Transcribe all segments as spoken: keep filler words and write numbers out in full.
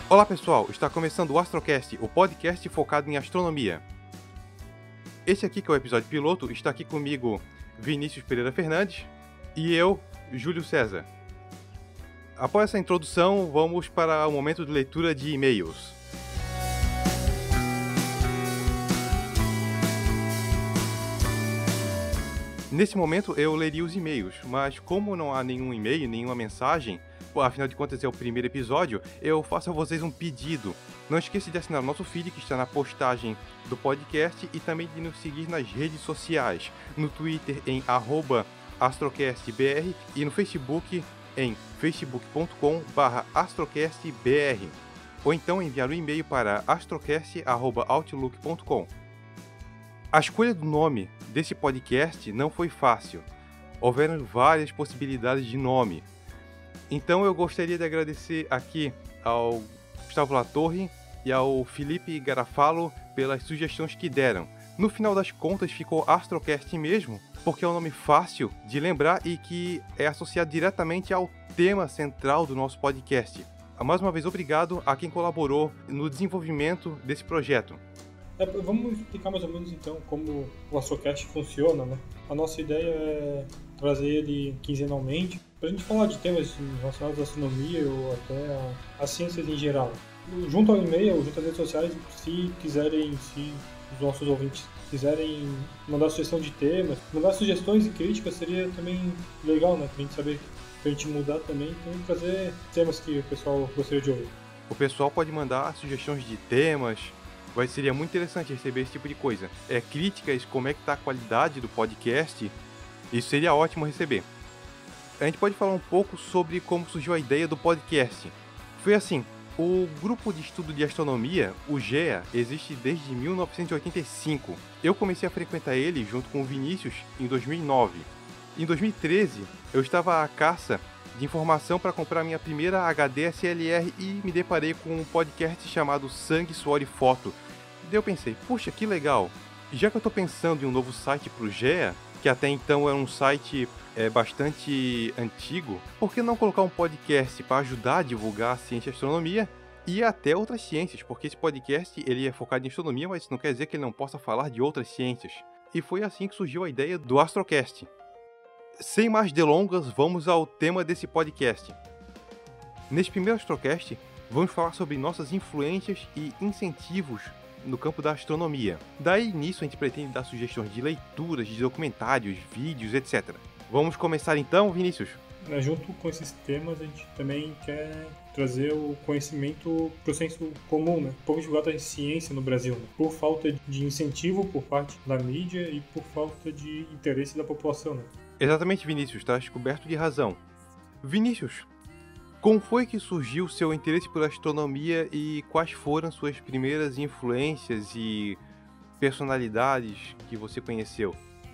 Olá pessoal, está começando o Astrocast, o podcast focado em astronomia. Esse aqui, que é o episódio piloto, está aqui comigo Vinícius Pereira Fernandes e eu, Júlio César. Após essa introdução, vamos para o momento de leitura de e-mails. Nesse momento eu leria os e-mails, mas como não há nenhum e-mail, nenhuma mensagem, afinal de contas é o primeiro episódio, eu faço a vocês um pedido. Não esqueça de assinar o nosso feed que está na postagem do podcast e também de nos seguir nas redes sociais, no Twitter em arroba astrocastbr e no Facebook em facebook ponto com barra astrocastbr, ou então enviar um e-mail para astrocast arroba outlook ponto com. A escolha do nome desse podcast não foi fácil. Houveram várias possibilidades de nome. Então eu gostaria de agradecer aqui ao Gustavo Latorre e ao Felipe Garafalo pelas sugestões que deram. No final das contas ficou Astrocast mesmo, porque é um nome fácil de lembrar e que é associado diretamente ao tema central do nosso podcast. Mais uma vez, obrigado a quem colaborou no desenvolvimento desse projeto. É, vamos explicar mais ou menos então como o Astrocast funciona, né? A nossa ideia é trazer ele quinzenalmente para a gente falar de temas relacionados à astronomia ou até às ciências em geral. Junto ao e-mail, junto às redes sociais, se quiserem, se os nossos ouvintes quiserem mandar sugestão de temas, mandar sugestões e críticas, seria também legal, né? Para a gente saber, para a gente mudar também, também trazer temas que o pessoal gostaria de ouvir. O pessoal pode mandar sugestões de temas. Vai, seria muito interessante receber esse tipo de coisa. É, críticas, como é que está a qualidade do podcast, isso seria ótimo receber. A gente pode falar um pouco sobre como surgiu a ideia do podcast. Foi assim, o grupo de estudo de astronomia, o GEA, existe desde mil novecentos e oitenta e cinco. Eu comecei a frequentar ele junto com o Vinícius em dois mil e nove. Em dois mil e treze, eu estava à caça de informação para comprar minha primeira H D S L R e me deparei com um podcast chamado Sangue, Suor e Foto. Daí eu pensei, puxa, que legal, já que eu estou pensando em um novo site para o GEA, que até então era um site é, bastante antigo, por que não colocar um podcast para ajudar a divulgar a ciência e a astronomia e até outras ciências, porque esse podcast ele é focado em astronomia, mas isso não quer dizer que ele não possa falar de outras ciências. E foi assim que surgiu a ideia do Astrocast. Sem mais delongas, vamos ao tema desse podcast. Nesse primeiro Astrocast, vamos falar sobre nossas influências e incentivos no campo da astronomia. Daí, nisso, a gente pretende dar sugestões de leituras, de documentários, vídeos, etcétera. Vamos começar então, Vinícius? Junto com esses temas, a gente também quer trazer o conhecimento para o senso comum, né? Pouco divulgado a ciência no Brasil, né? Por falta de incentivo por parte da mídia e por falta de interesse da população, né? Exatamente, Vinícius, está descoberto de razão. Vinícius, como foi que surgiu seu interesse por astronomia e quais foram suas primeiras influências e personalidades que você conheceu?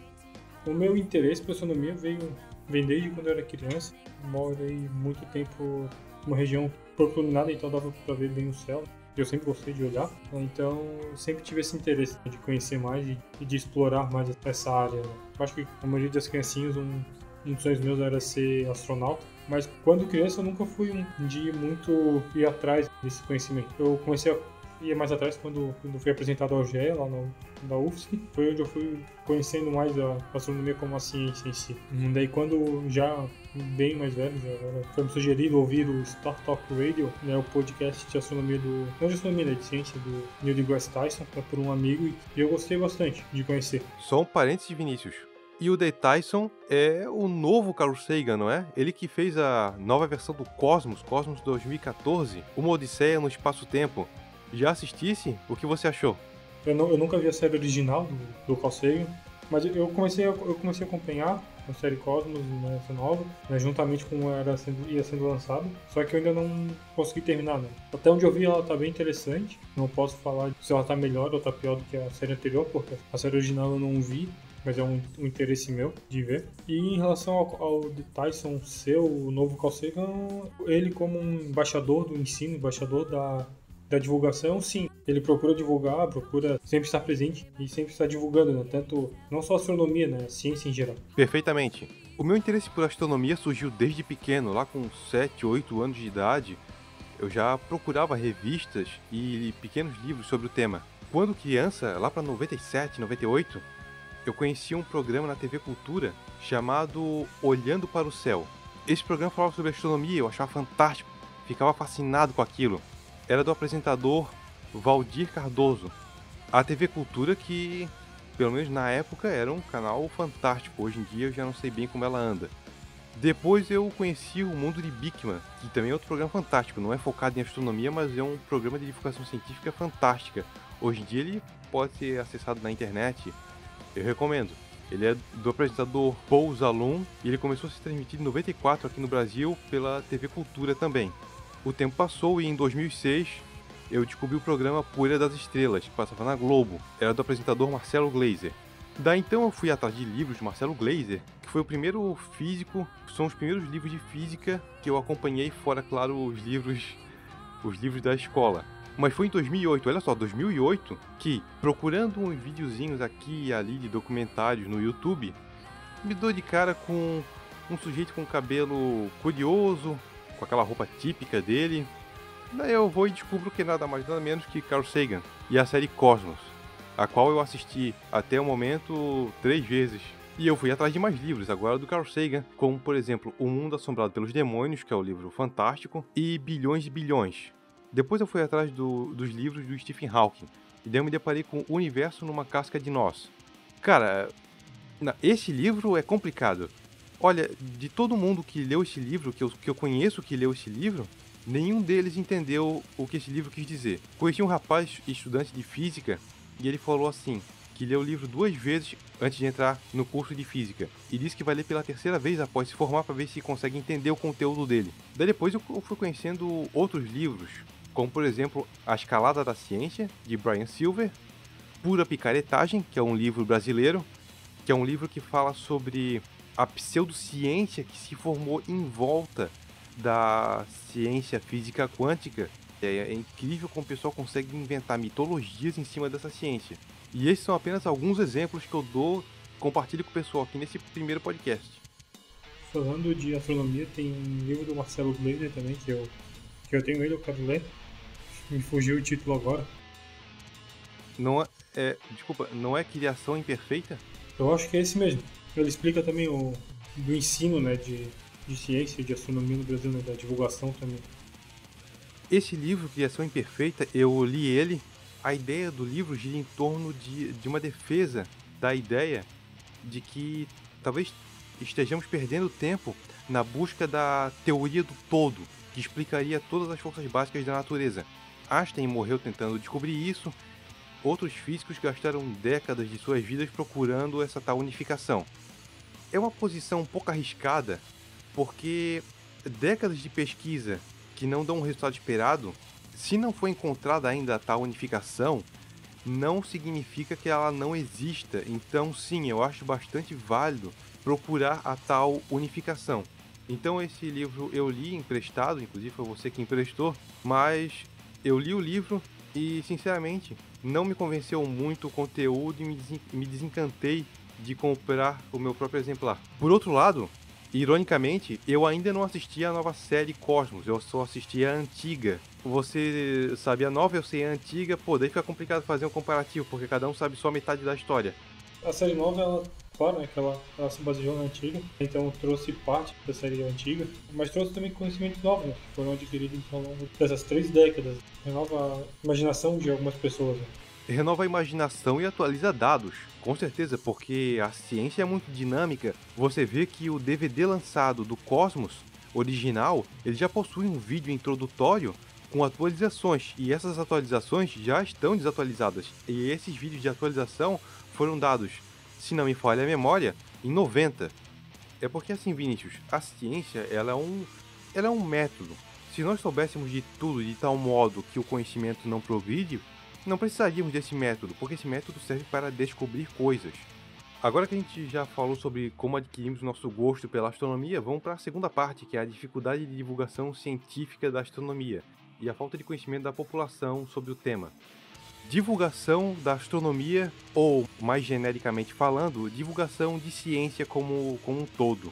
O meu interesse por astronomia veio, veio desde quando eu era criança. Morei muito tempo numa região pouco iluminada, então dava para ver bem o céu. Eu sempre gostei de olhar, então sempre tive esse interesse de conhecer mais e de explorar mais essa área. Eu acho que a maioria das criancinhas, um, um dos sonhos meus era ser astronauta. Mas quando criança eu nunca fui um de muito ir atrás desse conhecimento. Eu comecei a ir mais atrás quando, quando fui apresentado ao GEA, lá no, na U F S C. Foi onde eu fui conhecendo mais a astronomia como a ciência em si. E daí quando já bem mais velho, já foi me sugerido ouvir o Star Talk Radio, né, o podcast de astronomia do... não de astronomia, né, de ciência do Neil deGrasse Tyson, é por um amigo, e eu gostei bastante de conhecer. Só um parênteses, Vinícius. E o de Tyson é o novo Carl Sagan, não é? Ele que fez a nova versão do Cosmos, Cosmos dois mil e catorze, Uma Odisseia no Espaço-Tempo. Já assistisse? O que você achou? Eu, não, eu nunca vi a série original do, do Carl Sagan, mas eu comecei a, eu comecei a acompanhar a série Cosmos, né, essa nova, né, juntamente com era sendo, ia sendo lançado, só que eu ainda não consegui terminar, né? Até onde eu vi ela tá bem interessante, não posso falar se ela tá melhor ou tá pior do que a série anterior, porque a série original eu não vi, mas é um, um interesse meu de ver. E em relação ao, ao de Tyson ser o novo Carl Sagan, ele como um embaixador do ensino, embaixador da, da divulgação, sim. Ele procura divulgar, procura sempre estar presente e sempre estar divulgando, né? Tanto, não só astronomia, né? Ciência em geral. Perfeitamente. O meu interesse por astronomia surgiu desde pequeno, lá com sete, oito anos de idade. eu já procurava revistas e pequenos livros sobre o tema. Quando criança, lá para noventa e sete, noventa e oito, eu conheci um programa na T V Cultura chamado Olhando para o Céu. Esse programa falava sobre astronomia, eu achava fantástico, ficava fascinado com aquilo. Era do apresentador Valdir Cardoso. A T V Cultura que, pelo menos na época, era um canal fantástico. Hoje em dia eu já não sei bem como ela anda. Depois eu conheci o Mundo de Bikman, que também é outro programa fantástico. Não é focado em astronomia, mas é um programa de divulgação científica fantástica. Hoje em dia ele pode ser acessado na internet. Eu recomendo. Ele é do apresentador Paul Zalum e ele começou a ser transmitido em noventa e quatro aqui no Brasil pela T V Cultura também. O tempo passou e em dois mil e seis eu descobri o programa Poeira das Estrelas, que passava na Globo. Era do apresentador Marcelo Gleiser. Daí então eu fui atrás de livros de Marcelo Gleiser, que foi o primeiro físico, são os primeiros livros de física que eu acompanhei, fora, claro, os livros, os livros da escola. Mas foi em dois mil e oito, olha só, dois mil e oito, que, procurando uns videozinhos aqui e ali de documentários no YouTube, me dou de cara com um sujeito com cabelo curioso, com aquela roupa típica dele. Daí eu vou e descubro que nada mais nada menos que Carl Sagan e a série Cosmos, a qual eu assisti até o momento três vezes. E eu fui atrás de mais livros, agora do Carl Sagan, como por exemplo O Mundo Assombrado pelos Demônios, que é o livro fantástico, e Bilhões de Bilhões. Depois eu fui atrás do, dos livros do Stephen Hawking, e daí eu me deparei com O Universo numa Casca de Nós. Cara, esse livro é complicado. Olha, de todo mundo que leu esse livro, que eu, que eu conheço que leu esse livro, nenhum deles entendeu o que esse livro quis dizer. Conheci um rapaz estudante de física e ele falou assim, que leu o livro duas vezes antes de entrar no curso de física e disse que vai ler pela terceira vez após se formar para ver se consegue entender o conteúdo dele. Daí depois eu fui conhecendo outros livros, como por exemplo A Escalada da Ciência, de Brian Silver, Pura Picaretagem, que é um livro brasileiro, que é um livro que fala sobre a pseudociência que se formou em volta da ciência física quântica. É, é incrível como o pessoal consegue inventar mitologias em cima dessa ciência. E esses são apenas alguns exemplos que eu dou, compartilho com o pessoal aqui nesse primeiro podcast. Falando de astronomia, tem um livro do Marcelo Gleiser também, que eu, que eu tenho ele, eu quero ler. Me fugiu o título agora. Não é, é, desculpa, não é Criação Imperfeita? Eu acho que é esse mesmo. Ele explica também o do ensino, né, de, de ciência e de astronomia no Brasil, né, da divulgação também. Esse livro, Criação Imperfeita, eu li ele. A ideia do livro gira em torno de, de uma defesa da ideia de que talvez estejamos perdendo tempo na busca da teoria do todo, que explicaria todas as forças básicas da natureza. Einstein morreu tentando descobrir isso. Outros físicos gastaram décadas de suas vidas procurando essa tal unificação. É uma posição um pouco arriscada, porque décadas de pesquisa que não dão o resultado esperado, se não for encontrada ainda a tal unificação, não significa que ela não exista. Então sim, eu acho bastante válido procurar a tal unificação. Então esse livro eu li emprestado, inclusive foi você que emprestou, mas eu li o livro e sinceramente não me convenceu muito o conteúdo e me desencantei de comprar o meu próprio exemplar. Por outro lado, ironicamente, eu ainda não assisti a nova série Cosmos, eu só assisti a antiga. Você sabe a nova, eu sei a antiga, pô, daí fica complicado fazer um comparativo, porque cada um sabe só metade da história. A série nova, ela, claro, né, que ela, ela se baseou na antiga, então trouxe parte da série antiga, mas trouxe também conhecimentos novos, né, que foram adquiridos ao longo dessas três décadas. Renova a imaginação de algumas pessoas, né. Renova a imaginação e atualiza dados, com certeza, porque a ciência é muito dinâmica. Você vê que o D V D lançado do Cosmos original, ele já possui um vídeo introdutório com atualizações, e essas atualizações já estão desatualizadas, e esses vídeos de atualização foram dados, se não me falha a memória, em noventa. É porque assim, Vinícius, a ciência ela é, um, ela é um método. Se nós soubéssemos de tudo de tal modo que o conhecimento não progride, não precisaríamos desse método, porque esse método serve para descobrir coisas. Agora que a gente já falou sobre como adquirimos nosso gosto pela astronomia, vamos para a segunda parte, que é a dificuldade de divulgação científica da astronomia e a falta de conhecimento da população sobre o tema. Divulgação da astronomia, ou mais genericamente falando, divulgação de ciência como, como um todo.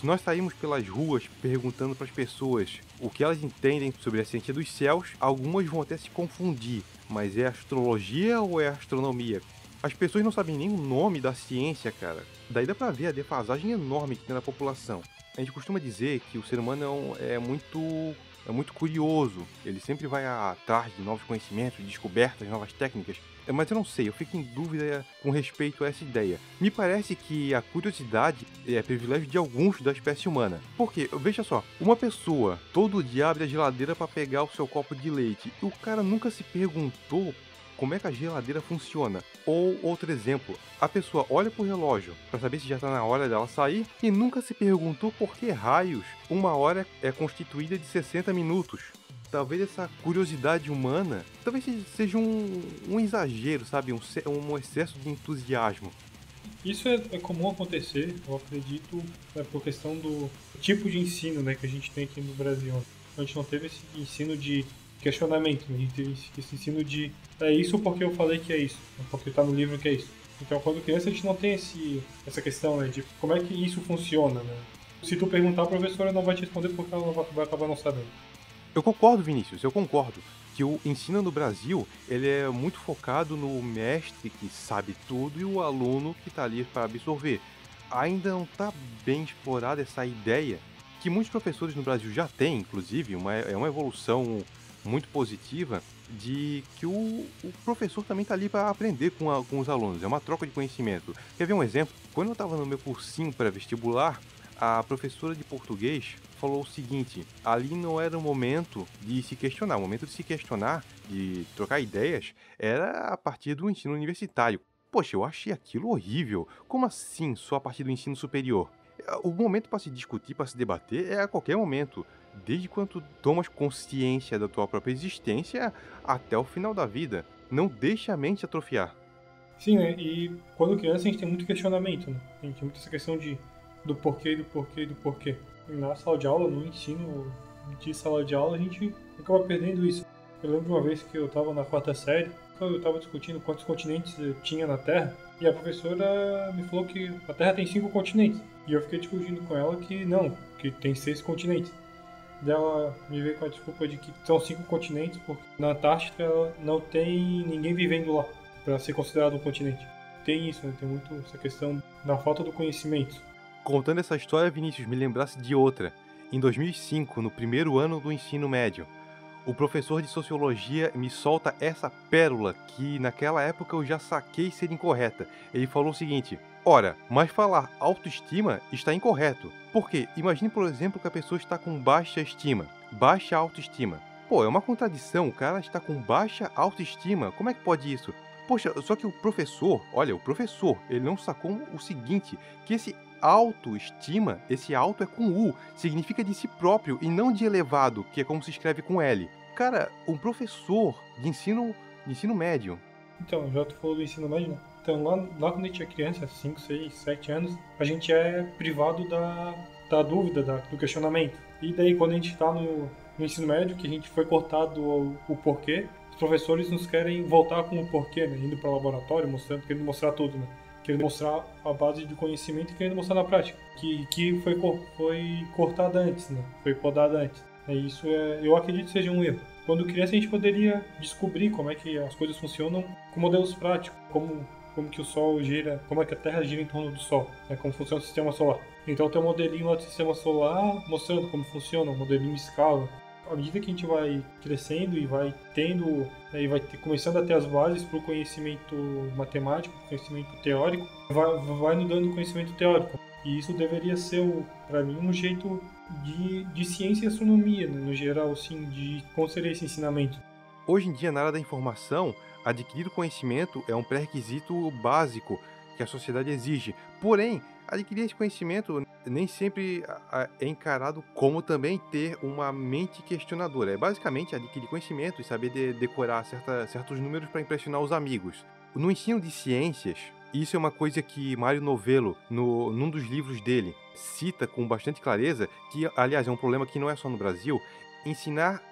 Se nós sairmos pelas ruas perguntando para as pessoas o que elas entendem sobre a ciência dos céus, algumas vão até se confundir. Mas é astrologia ou é astronomia? As pessoas não sabem nem o nome da ciência, cara. Daí dá pra ver a defasagem enorme que tem na população. A gente costuma dizer que o ser humano é, um, é muito é muito curioso. Ele sempre vai atrás de novos conhecimentos, descobertas, novas técnicas. Mas eu não sei, eu fico em dúvida com respeito a essa ideia. Me parece que a curiosidade é privilégio de alguns da espécie humana. Porque, veja só, uma pessoa todo dia abre a geladeira para pegar o seu copo de leite e o cara nunca se perguntou como é que a geladeira funciona. Ou, outro exemplo, a pessoa olha pro relógio para saber se já tá na hora dela sair e nunca se perguntou por que raios uma hora é constituída de sessenta minutos. Talvez essa curiosidade humana, talvez seja um, um exagero, sabe? Um, um excesso de entusiasmo. Isso é, é comum acontecer, eu acredito, é por questão do tipo de ensino, né, que a gente tem aqui no Brasil. A gente não teve esse ensino de questionamento, a gente teve esse ensino de é isso porque eu falei que é isso, porque tá no livro que é isso. Então, quando criança, a gente não tem esse, essa questão, né, de como é que isso funciona, né? Se tu perguntar, a professora não vai te responder porque ela vai, vai acabar não sabendo. Eu concordo, Vinícius, eu concordo que o ensino no Brasil ele é muito focado no mestre que sabe tudo e o aluno que está ali para absorver. Ainda não está bem explorada essa ideia que muitos professores no Brasil já têm, inclusive, uma, é uma evolução muito positiva de que o, o professor também está ali para aprender com, a, com os alunos, é uma troca de conhecimento. Quer ver um exemplo? Quando eu estava no meu cursinho pré-vestibular, a professora de português falou o seguinte: ali não era o momento de se questionar, o momento de se questionar, de trocar ideias, era a partir do ensino universitário. Poxa, eu achei aquilo horrível. Como assim só a partir do ensino superior? O momento para se discutir, para se debater, é a qualquer momento. Desde quando tu tomas consciência da tua própria existência até o final da vida. Não deixa a mente atrofiar. Sim, né? E quando criança a gente tem muito questionamento, né? A gente tem muita essa questão de, do porquê, do porquê, do porquê. E na sala de aula, no ensino de sala de aula, a gente acaba perdendo isso. Eu lembro de uma vez que eu estava na quarta série, eu estava discutindo quantos continentes tinha na Terra, e a professora me falou que a Terra tem cinco continentes. E eu fiquei discutindo com ela que não, que tem seis continentes. Daí ela me veio com a desculpa de que são cinco continentes, porque na Antártica não tem ninguém vivendo lá, para ser considerado um continente. Tem isso, né? Tem muito essa questão da falta do conhecimento. Contando essa história, Vinícius, me lembrasse de outra. Em dois mil e cinco, no primeiro ano do ensino médio, o professor de sociologia me solta essa pérola que naquela época eu já saquei ser incorreta. Ele falou o seguinte: ora, mas falar autoestima está incorreto. Por quê? Imagine, por exemplo, que a pessoa está com baixa estima, baixa autoestima. Pô, é uma contradição, o cara está com baixa autoestima, como é que pode isso? Poxa, só que o professor, olha, o professor, ele não sacou o seguinte, que esse autoestima, esse auto é com U, significa de si próprio e não de elevado, que é como se escreve com L. Cara, um professor de ensino, de ensino médio. Então, já tu falou do ensino médio, né? Então, lá, lá quando a gente é criança, cinco, seis, sete anos, a gente é privado da, da dúvida, da, do questionamento. E daí, quando a gente está no, no ensino médio, que a gente foi cortado o, o porquê, os professores nos querem voltar com o porquê, né? Indo para o laboratório, mostrando, querendo mostrar tudo, né? Querendo mostrar a base de conhecimento e querendo mostrar na prática. Que, que foi, foi cortada antes, né? Foi podada antes. É, isso é, eu acredito que seja um erro. Quando criança, a gente poderia descobrir como é que as coisas funcionam com modelos práticos, como, como que o Sol gira, como é que a Terra gira em torno do Sol, né, como funciona o sistema solar. Então tem um modelinho lá do sistema solar mostrando como funciona, um modelinho em escala. À medida que a gente vai crescendo e vai tendo, né, e vai ter, começando a ter as bases para o conhecimento matemático, conhecimento teórico, vai, vai nos dando conhecimento teórico. E isso deveria ser, para mim, um jeito de, de ciência e astronomia, né, no geral, assim, de como seria esse ensinamento. Hoje em dia, na área da informação, adquirir o conhecimento é um pré-requisito básico que a sociedade exige. Porém, adquirir esse conhecimento nem sempre é encarado como também ter uma mente questionadora. É basicamente adquirir conhecimento e saber de decorar certa, certos números para impressionar os amigos. No ensino de ciências, isso é uma coisa que Mário Novello, no, num dos livros dele, cita com bastante clareza, que, aliás, é um problema que não é só no Brasil. Ensinar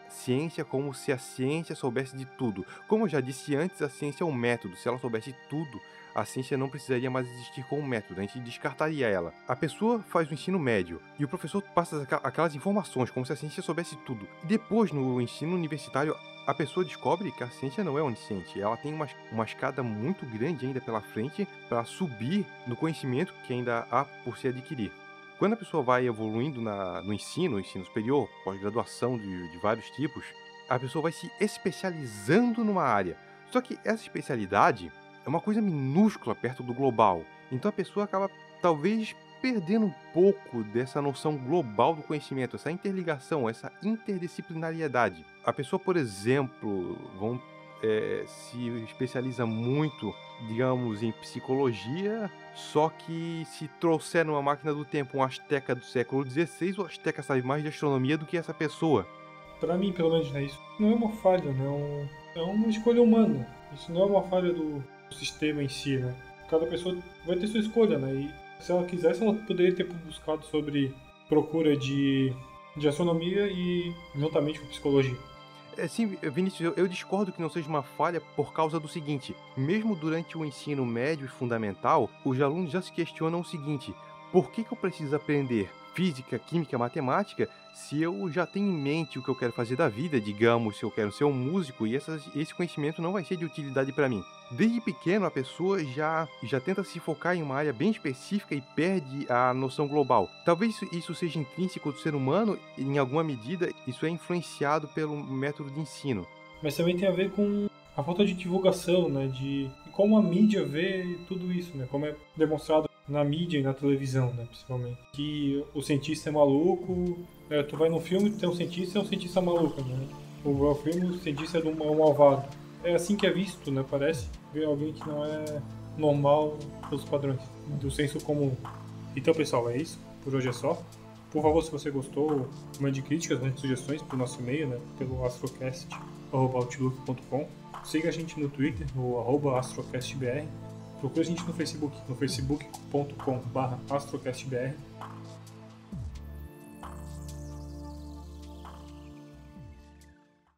ciência como se a ciência soubesse de tudo. Como eu já disse antes, a ciência é um método. Se ela soubesse tudo, a ciência não precisaria mais existir como método, a gente descartaria ela. A pessoa faz o ensino médio e o professor passa aquelas informações como se a ciência soubesse tudo. E depois, no ensino universitário, a pessoa descobre que a ciência não é onisciente. Ela tem uma, uma escada muito grande ainda pela frente para subir no conhecimento que ainda há por se adquirir. Quando a pessoa vai evoluindo na, no ensino, ensino superior, pós-graduação de, de vários tipos, a pessoa vai se especializando numa área. Só que essa especialidade é uma coisa minúscula perto do global. Então a pessoa acaba, talvez, perdendo um pouco dessa noção global do conhecimento, essa interligação, essa interdisciplinariedade. A pessoa, por exemplo, vão, é, se especializa muito, digamos, em psicologia, só que se trouxer numa máquina do tempo um asteca do século dezesseis, o asteca sabe mais de astronomia do que essa pessoa. Pra mim, pelo menos, né, isso não é uma falha, não. É uma escolha humana. Isso não é uma falha do sistema em si, né? Cada pessoa vai ter sua escolha, né? E se ela quisesse, ela poderia ter buscado sobre procura de, de astronomia e juntamente com psicologia. É, sim, Vinícius, eu, eu discordo que não seja uma falha por causa do seguinte: mesmo durante o ensino médio e fundamental, os alunos já se questionam o seguinte: por que, que eu preciso aprender física, química, matemática, se eu já tenho em mente o que eu quero fazer da vida, digamos, se eu quero ser um músico, e essas, esse conhecimento não vai ser de utilidade para mim. Desde pequeno, a pessoa já, já tenta se focar em uma área bem específica e perde a noção global. Talvez isso, isso seja intrínseco do ser humano, e em alguma medida isso é influenciado pelo método de ensino. Mas também tem a ver com a falta de divulgação, né? De como a mídia vê tudo isso, né? Como é demonstrado na mídia e na televisão, né? Principalmente. Que o cientista é maluco, né? Tu vai num filme, tem um cientista e é um cientista maluco, né? O filme, o cientista é um malvado. É assim que é visto, né? Parece ver alguém que não é normal pelos padrões do senso comum. Então, pessoal, é isso. Por hoje é só. Por favor, se você gostou, mande críticas, mande sugestões pro nosso e-mail, né? Pelo astrocast arroba outlook ponto com. Siga a gente no Twitter, no arroba astrocastbr. Procure a gente no Facebook, no facebook ponto com barra astrocastbr.